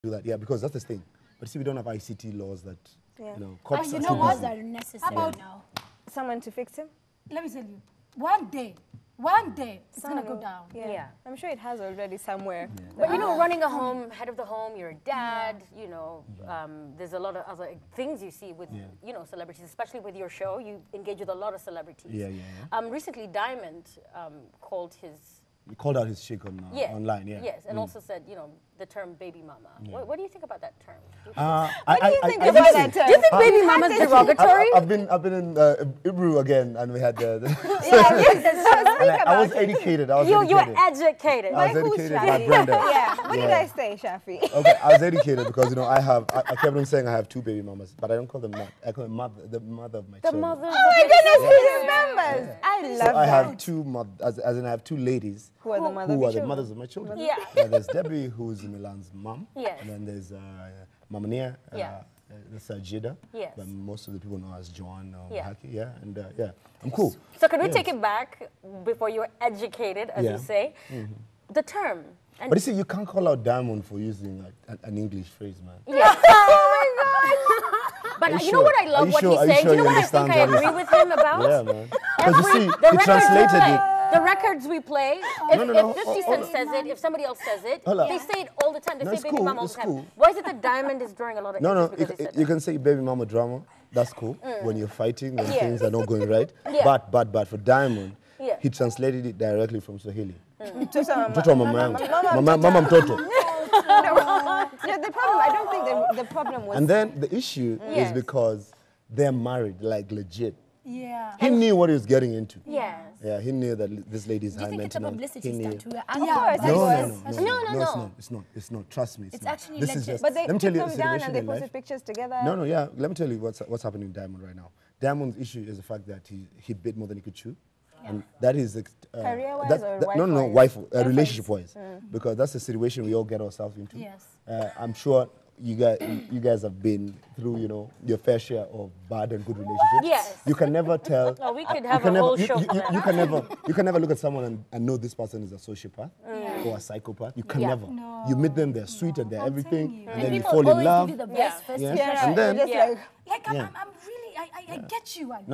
do that. Yeah, because that's the thing. But see, we don't have ICT laws that, Yeah. you know, cops you are know too what? busy. are necessary About- now. Someone to fix him? Let me tell you, one day, it's gonna go down. Yeah. I'm sure it has already somewhere. But you know, running a home, head of the home, you're a dad, you know, there's a lot of other things you see with, you know, celebrities, especially with your show. You engage with a lot of celebrities. Yeah. Recently, Diamond called his... He called out his chick on, online, yeah. Yes, and also said, you know, the term baby mama. What do you think about that term? What do you think about that term? Do you think baby mama is derogatory? I've been in Ibru again, and we had the. I was educated. You were educated. I was educated by Brenda. Yeah. What did I say, Shafi? Okay, I was educated because you know I kept on saying I have 2 baby mamas, but I don't call them that. I call them the mother of my children. Mother. Oh my goodness, he remembers. I love So I that. have 2 as in I have 2 ladies Who are the mother who of are the your mothers of my children. Yeah. There's Debbie, who's Milan's mom. Yes. And then there's Mama Nia. That's Jida. Yes. But most of the people know as Joan or Yeah. Haki. Yeah. And I'm cool. So can we take it back before you're educated, as you say? The term. And But you see, you can't call out Diamond for using an English phrase, man. yeah. But you know what I Are love you what sure- he's are you saying? sure Do you know you what I think I understand what agree with him about? Yeah, man. Because you see, The he records we translated play, it. the records we play, if, No. if 50 Cent says it, if somebody else says it, Hold up. they say it all the time. They No, say it's baby cool, mama all it's the time. cool. Why is it that Diamond is drawing a lot of No, interest because he said you that? can say baby mama drama. That's cool when you're fighting when things are not going right. Yeah. But for Diamond, Yeah. he translated it directly from Swahili. Mtoto wa Mtoto wa mama yangu. Mama mtoto. No, the problem, I don't think the problem was... And then the issue Yes. is because they're married, like legit. Yeah. He knew what he was getting into. Yes. Yeah, he knew that this lady is Do you high think it's a maintenance. publicity He knew. stunt? Of course, it No, was. No. it's not. Trust me, It's not. actually This is legit. just. But they let me tell took you a them down situation and they in life. posted pictures together. No, yeah. Let me tell you what's happening in Diamond right now. Diamond's issue is the fact that he bit more than he could chew, and that is Career-wise or no, wife-wise? relationship-wise, because that's the situation we all get ourselves into. Yes. I'm sure you guys have been through, you know, your fair share of bad and good relationships. Yes. You can never tell. Oh, we could you have can a never, whole you, show you, for you, that. you can never look at someone and know this person is a sociopath or a psychopath. You can never. You meet them, they're sweet and they're everything, and then you People fall in always love. give you the Yeah. best first Yeah. impression. And then Just Yeah. like, I'm really, I get you. no,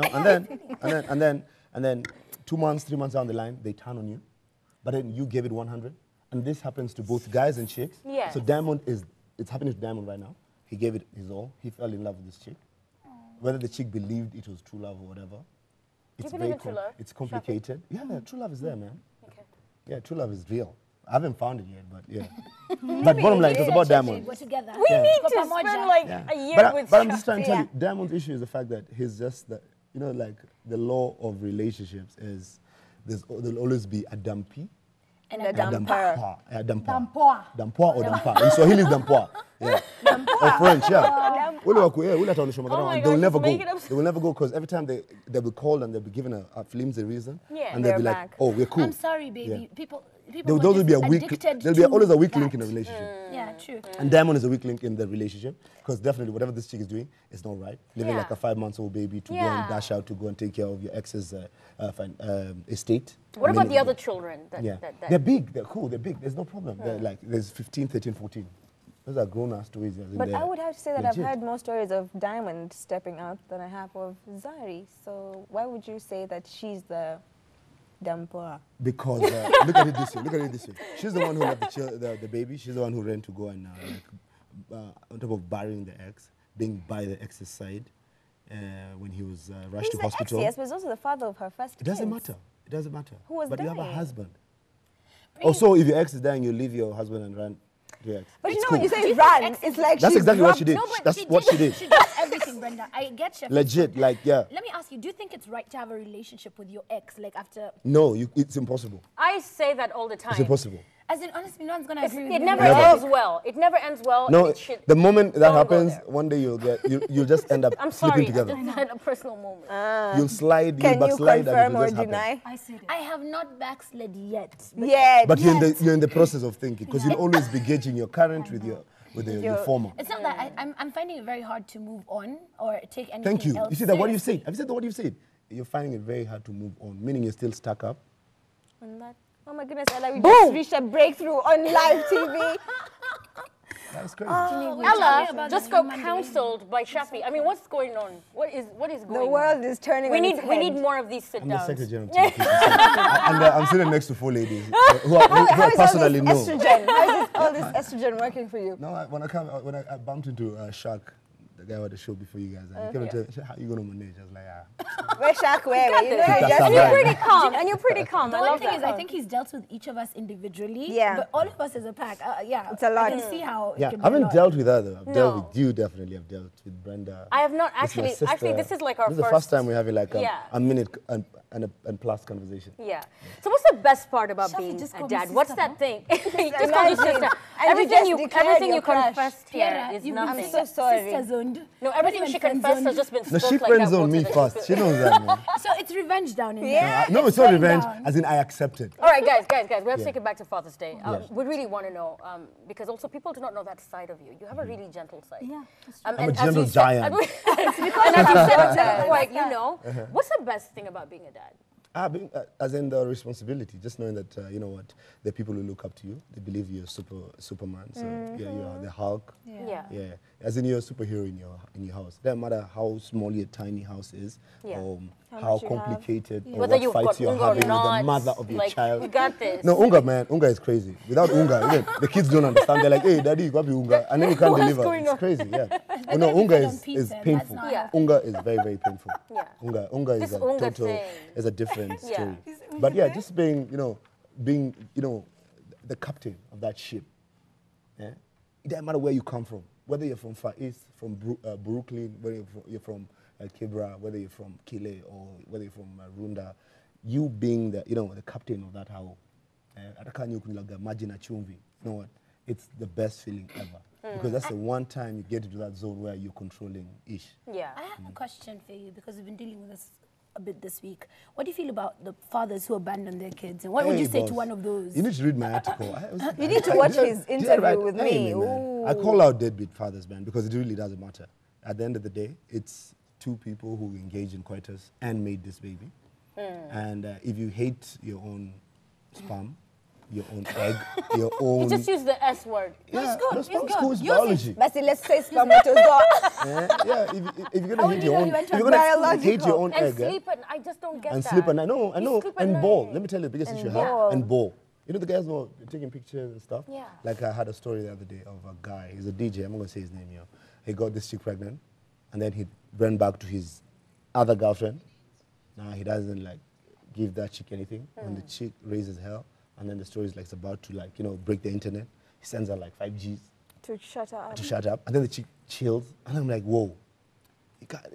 and then 2 months, 3 months down the line, they turn on you, but then you gave it 100, and this happens to both guys and chicks. Yes. So it's happening to Diamond right now. He gave it his all. He fell in love with this chick. Whether the chick believed it was true love or whatever, it's believe in true love? It's complicated. Yeah, true love is there, man. Okay. Yeah, true love is real. I haven't found it yet, but yeah. But bottom line, it was about Diamond. We're together. We need to Pamoja. spend like Yeah. a year But, with but I'm just trying to tell Yeah. you, Diamond's issue is the fact that he's just, you know, like the law of relationships is there'll always be a dumpy and a and dumper. a damper. Dampoa. Dampoa or damper. In Swahili is dampoa. Yeah. Or French, yeah. Ule ataonyesha madharau, my and gosh, they'll never just go. make it up. They will never go because every time they'll be called and they'll be given a flimsy reason. Yeah. And they'll be They're like, back. oh, we're cool. I'm sorry, baby. Yeah. People There'll were always be a just weak. addicted There'll be to always a weak link that. in a relationship. Yeah, true. And Diamond is a weak link in the relationship because definitely whatever this chick is doing is not right. Leaving Yeah. like a 5-month-old baby to go Yeah. and dash out to go and take care of your ex's estate. What And about then- the other children? Yeah, they're big, they're cool, they're big. There's no problem. They're like there's 15, 13, 14. Those are grown-ass stories. as in But they're I would have to say that legit. I've heard more stories of Diamond stepping out than I have of Zari. So why would you say that she's the dumper? Because look at it this way. Look at it this way. She's the one who left the baby. She's the one who ran to go and on top of burying the ex, being by the ex's side when he was rushed He's to the hospital. ex, yes, but he's also the father of her first It doesn't kids. matter. It doesn't matter. Who was but you have a dying? husband. Also, if your ex is dying, you leave your husband and run to your ex. But It's you know, when you cool. say run, it's like That's she exactly what dropped- she did. No, but That's what she did. She does everything, Brenda. I get you. Legit, like, yeah. Let me ask you, do you think it's right to have a relationship with your ex, like after... No, it's impossible. I say that all the time. It's impossible. As in, honestly, no one's going to agree with It me. never Never. ends well. It never ends well. No, and it should, the moment that don't go happens, there. one day you'll just end up I'm sleeping sorry. together. I just had a personal moment. You'll slide, Can you'll you backslide, confirm and it'll or just happen. deny? I said it. I have not backslid yet. But Yeah, But you're in the process of thinking because you'll always be gauging your current with your former. it's not that I'm finding it very hard to move on or take anything Thank you. else You see that what you seriously. said? Have you said what you said? You're finding it very hard to move on, meaning you're still stuck up. On that. Oh my goodness, Ella, we just reached a breakthrough on live TV. That's crazy. Ella about just this got Monday. counseled by Shafi. I mean, what's going on? What is going on? The world is turning We on need its we need head. more of these sit I'm the downs. secretary of TPC. And I'm sitting next to 4 ladies who I How is all personally this know. estrogen? How is all this estrogen working for you? No, when I bumped into Shark, the guy who had the show before you guys, and he came and told me, how you going to manage? I was like, Where Shaq, where? You know, That's just all And you're right. pretty calm. And you're pretty calm. The I one love thing that. is, I think he's dealt with each of us individually. Yeah. But all of us as a pack, yeah. It's a lot. I can see how it yeah, can I be a haven't lot. dealt with her though. I've dealt No. with you definitely. I've dealt with Brenda. I have not This is my actually. Actually, sister. this is like our This is the first time we're having like Yeah. a minute and plus conversation. Yeah. So what's the best part about Shafi being just a called me dad? What's sister, that thing? Just call you Imagine. sister. And Everything you you just declared everything your you crush. confessed here Pierre, is you've nothing. been so sorry. Sister zoned. No, everything Not she even confessed has friend-zoned. just been No, spoke she like friend that. zoned me water that first. She knows that, man. So it's revenge down in Yeah. there. No, it's not going revenge, down. as in I accept it. All right, guys, we have to Yeah. take it back to Father's Day. Yes. We really want to know, because also people do not know that side of you. You have a really gentle side. Yeah. I'm a and as gentle you said- giant. and as you said to the point, you know, what's the best thing about being a dad? As in the responsibility, just knowing that, you know what, there are people who look up to you. They believe you're Superman. So yeah, you're the Hulk. Yeah. Yeah, as in you're a superhero in your house. Doesn't matter how small your tiny house is, Yeah. or How how much you have. complicated, or Whether what you've fights got you're Unga or having with not, the mother of your like, child. we got this. No, Unga, man, Unga is crazy. Without Unga, even the kids don't understand. They're like, hey, daddy, you got to be Unga, and then you can't What's deliver. going It's on? crazy, yeah. Like no, when we Unga fed on is pizza, that's painful. not Yeah. Unga is very, very painful. Yeah. Unga is This a Unga total, thing. is a different Yeah. story. But yeah, just being, the captain of that ship. Yeah? It doesn't matter where you come from, whether you're from Far East, from Brooklyn, whether you're from Kibra, whether you're from Kile, or whether you're from Runda, you being the captain of that house. Imagine a chumvi. You know what? It's the best feeling ever. Because that's the one time you get into that zone where you're controlling ish. Yeah. I have a question for you because we've been dealing with this a bit this week. What do you feel about the fathers who abandon their kids? And what would Hey, you say boss, to one of those? You need to read my article. You need to watch his interview with me. Man. I call out deadbeat fathers, man, because it really doesn't matter. At the end of the day, it's two people who engaged in coitus and made this baby. And if you hate your own sperm, your own egg, your own... You just use the S word. yeah, good, no, it's sperm's good. cool, it's Use it. biology. But see, let's say spermatozoa. Yeah, if you're How gonna would hate you your know own, you went if to you're gonna biological? hate your own And egg, sleep at I just don't get and that. sleep at night. No, I You know. sleep at And ball. night. Let me tell you the biggest issue I ball. have. And ball. You know the guys who are taking pictures and stuff? Yeah. Like I had a story the other day of a guy. He's a DJ. I'm not gonna say his name here. He got this chick pregnant, and then he ran back to his other girlfriend. Now he doesn't like give that chick anything. When the chick raises hell, and then the story is like it's about to break the internet. He sends her like 5 Gs To shut her up. to shut up, and then the chick chills, and I'm like, whoa. You can't,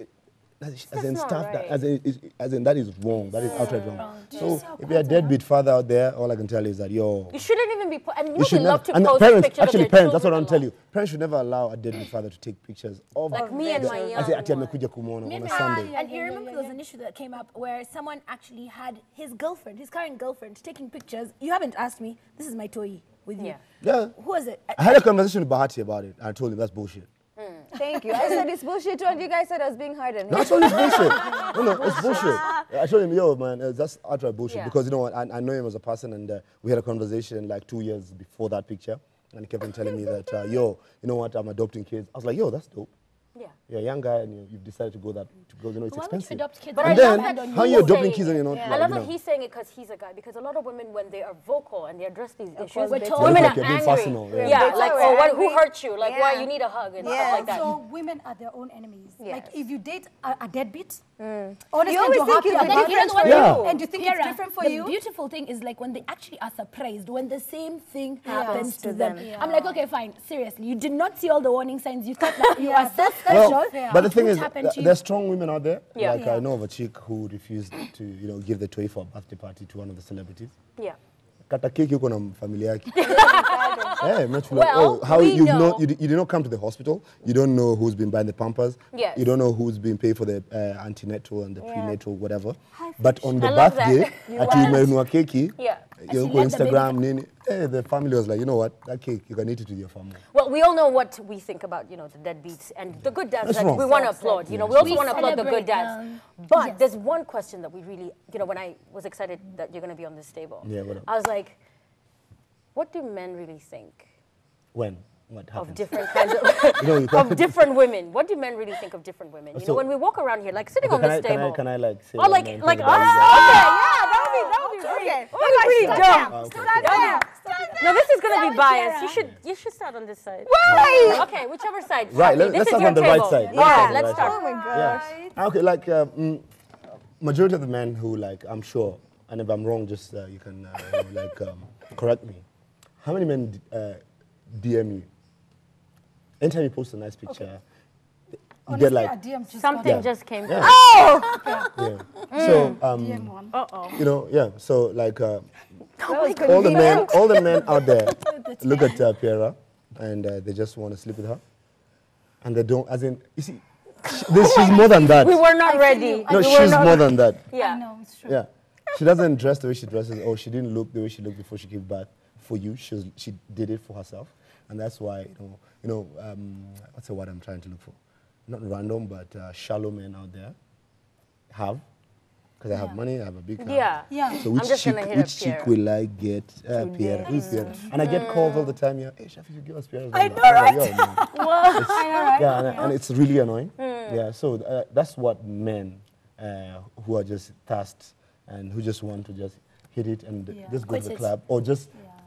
as in not stuff right. as in that is wrong. That is outright wrong. Wrong. So if you're a deadbeat father out there, all I can tell you is that You shouldn't even be. And you, you should they never. love to And post parents, pictures actually of their parents, that's what children I'm a telling lot. you. Parents should never allow a deadbeat father to take pictures of Like me and my young ati one. amekuja kumwona Me on and a Sunday. And you remember there was an issue that came up where someone actually had his girlfriend, his current girlfriend, taking pictures. You haven't asked me. This is my toy with you. Yeah. Yeah. Who was it? I had a conversation with Bahati about it. I told him that's bullshit. Thank you. I said it's bullshit too, and you guys said I was being hard on him. No, I told him it's bullshit. No, it's bullshit. I told him, yo, man, that's outright bullshit. Yeah. Because you know what, I know him as a person, and we had a conversation like 2 years before that picture, and he kept on telling me that, yo, you know what, I'm adopting kids. I was like, yo, that's dope. Yeah. You're a young guy, and you've decided to go, it's Why would you expensive. adopt kids? But And I love then, that how he's you adopting saying kids and it. you're not, I like, love you that know. he's saying it because he's a guy. Because a lot of women, when they are vocal and they address these issues, course, we're they told. women like are you're being angry. personal, yeah. Yeah, They like, say oh, we're who angry. hurt you? Like, why Yeah. you need a hug and Yeah. stuff like that. So women are their own enemies. Yes. Like if you date a deadbeat, honestly, You always you're think happy you'll be about different it, for Yeah. you. and you think it's Kiara, different for the you. beautiful thing is like when they actually are surprised, when the same thing Happens happens to to them. them. I'm like, okay, fine, seriously, you did not see all the warning signs. You thought that you Yeah, are so that's special. Well, but the It thing won't is, happen to you. there's strong women out there. Yeah. Like Yeah. I know of a chick who refused to, give the toy for a birthday party to one of the celebrities. Yeah. Kata keki uko na familia yake. Well, how we you know- you did not come to the hospital. You don't know who's been buying the Pampers. Yes. You don't know who's been paid for the antenatal and the prenatal, whatever. Hi, But on the I love that. birthday, You ati want- umenunua keki. Yeah. You Actually, go let the baby Instagram, nini. The family was like, you know what, that cake, you can eat it with your family. Well, we all know what we think about, the deadbeats and the good dads That's that wrong. we want to applaud. We also We want to applaud the good celebrate dads. them. But Yes. there's one question that we really, when I was excited that you're going to be on this table, Yeah, what up? I was like, what do men really think? When what of happens? different kinds You know, you of can't- different women. What do men really think of different women? You know, So- when we walk around here, like sitting Okay, on this table. Can I like say or what like men like think us. about Okay, it? yeah, that would be pretty dumb. Okay. No, this is gonna be biased. You should start on this side. Why? Okay, whichever side. Right, Shafi, this let's is start your on the right table. side. Yeah, Let's let's start start. on the right side. Yeah. Okay, like majority of the men who like, I'm sure, and if I'm wrong, just you can like correct me. How many men DM you? Anytime you post a nice picture, you Honestly, get like a DM just Something Yeah. just came Yeah. through. yeah. So DM one. you know, yeah. So like all the men out there look at Piera and they just want to sleep with her, and they don't. As in, you see, she's more than that. We were not ready. No, We were she's not- more than that. I Yeah. know, it's true. Yeah, she doesn't dress the way she dresses, or she didn't look the way she looked before she gave birth for you. She did it for herself, and that's why what's the word I'm trying to look for? Not random, but shallow men out there have, because I have money, I have a big house. Yeah. Yeah. So I'm which just chick, gonna hit which up chick Pierre. will I get? Pierre, who's Pierre? And I get calls all the time. Yeah, hey, Shafi, you give us Pierre's I number. know, I'm like, right? "Yo, man." I know, right? Yeah, and it's really annoying. Yeah, so that's what men who are just tasked and who just want to just hit it and just go to Quit the it. club or just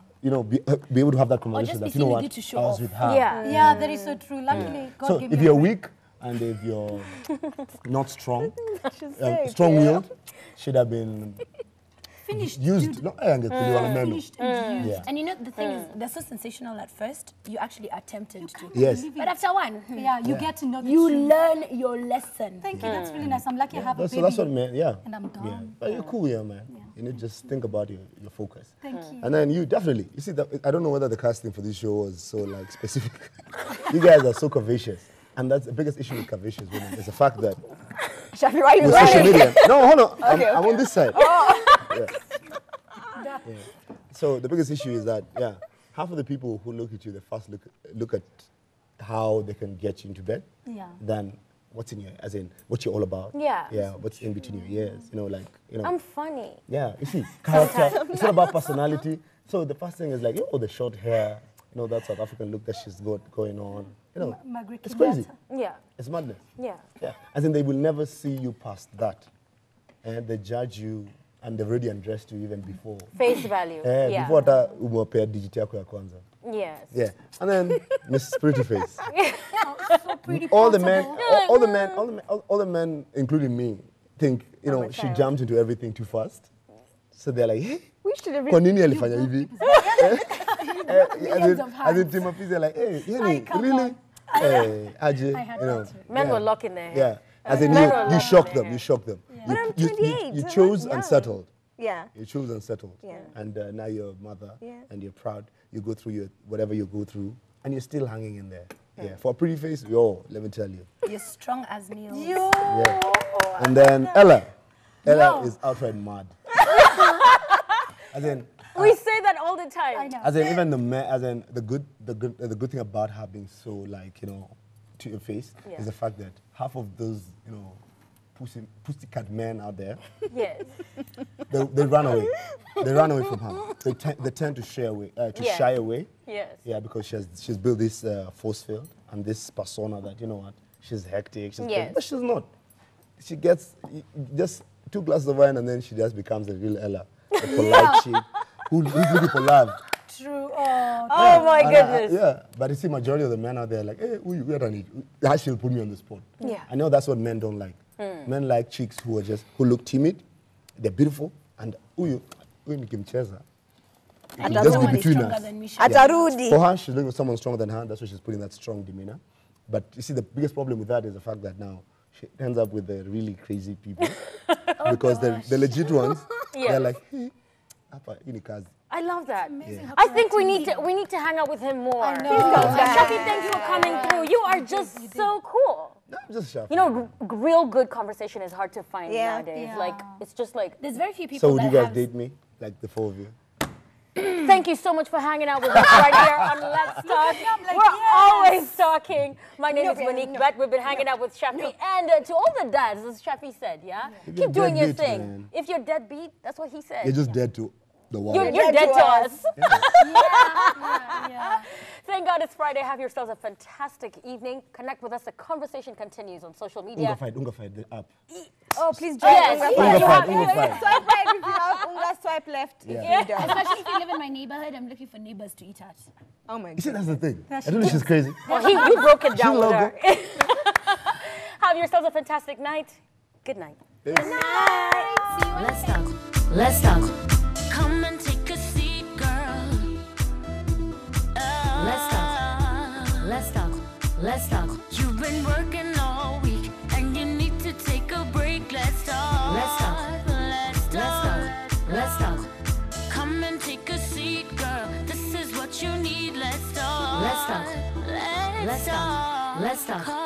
be able to have that conversation just that be you know feeling what good to show I was off. with her. Yeah. Yeah, that is so true. Luckily, God So gave if me you're a friend. weak and if you're not strong-willed, should have been Finished, used. dude. No, Finished and used. Yeah. And you know, the thing is, they're so sensational at first, you actually attempted to. Yes. But after one, Yeah, you get to know the you truth. learn your lesson. Thank you, that's really nice. I'm lucky I have a So baby. that's what men, yeah. And I'm Yeah. done. But you're cool, yeah, man. You need to just think about your focus. Thank you. And then you definitely, you see, I don't know whether the casting for this show was so like specific. You guys are so curvaceous. And that's the biggest issue with curvaceous women is the fact that Shafi, why are you with social running? media. No, hold on. I'm on this side. Yeah. Yeah. So the biggest issue is that, half of the people who look at you, they first look at how they can get you into bed. Yeah. Than what's in your, as in what you're all about. Yeah. Yeah. What's in between your ears. I'm funny. Yeah, you see, character, it's not about personality. So the first thing is like, the short hair, that South African look that she's got going on. Margaret It's crazy. Kenyatta. Yeah. It's madness. Yeah. Yeah. As in, they will never see you past that. And they judge you, and they've already undressed you even before. Face value. Yeah. Before that, umewapea digit yako ya kwanza. Yes. Yeah. And then Miss Pretty Face. So pretty all the men, portable. all the men, including me, think a she child. jumped into everything too fast. So they're like, hey, We should have kwa nini alifanya hivi? Millions of As in hands. Timothy, they're like, hey, Ay, yani, come really? on. Hey, Ajay, I had that too. Men yeah. were locking their hair. Yeah. As in, Men were you locking shocked their them, hair. you shocked them. But I'm You 28, you I'm chose not and young. settled. Yeah. You chose and settled. Yeah. And now you're a mother Yeah. and you're proud. You go through whatever you go through and you're still hanging in there. Yeah. For a pretty face, let me tell you. You're strong as Neil. Yeah. And then Ella is outright mad. As in, We say that all the time. I know. as in even the good thing about her being so like to your face Yeah. is the fact that half of those pussycat men out there Yes. they run away. They run away from her. They tend to shy away. Yes. Yeah, because she's built this force field and this persona that she's hectic. She's Yes. but she's not. She gets just 2 glasses of wine and then she just becomes a real Ella, a polite chick who's looking for love. True. Oh my And goodness. yeah, but you see, majority of the men out there like, hey, where do I need? That she'll put me on the spot. Yeah. I know that's what men don't like. Men like chicks who look timid, they're beautiful, and nikimcheza. And Just be someone is between stronger us. than Michelle. Atarudi. For her, she's looking for someone stronger than her. That's why she's putting that strong demeanor. But you see, the biggest problem with that is the fact that now she ends up with the really crazy people. Because the legit ones, Yes. they're like, hey, hapa, hii ni kazi. I love that. Amazing how I think correct we need to hang out with him more. I know. Please come And Shafi, thanks for coming through. You are just so cool. No, I'm just sharp. Real good conversation is hard to find Yeah. nowadays. Yeah. Like, it's just like, There's very few people So would that you guys have... date me? Like the 4 of you? thank you so much for hanging out with us right here on Let's Talk. We're always talking. My name is Monique Brett. We've been hanging out with Shafi. And to all the dads, as Shafi said, You're keep doing your deadbeat, thing. man. If you're deadbeat, that's what he said. You're just dead to The water. You're dead to us. Yeah. Thank God it's Friday. Have yourselves a fantastic evening. Connect with us. The conversation continues on social media. Unga fight, the app. Oh, please join Yes, Unga yes, Fight. you have- Unga fight. Swipe right if you have Unga, swipe left if Yeah. you don't. Especially if you live in my neighborhood, I'm looking for neighbors to eat at. Oh my You see, God. that's the thing. I don't know, she's crazy. Well, you broke it down with her. logo. Have yourselves a fantastic night. Good night. Let's talk. Let's talk. Come and take a seat, girl. Let's talk. Let's talk. Let's talk. You've been working all week and you need to take a break. Let's talk. Let's talk. Let's talk. Let's talk. Come and take a seat, girl. This is what you need. Let's talk. Let's talk. Let's talk. Let's talk.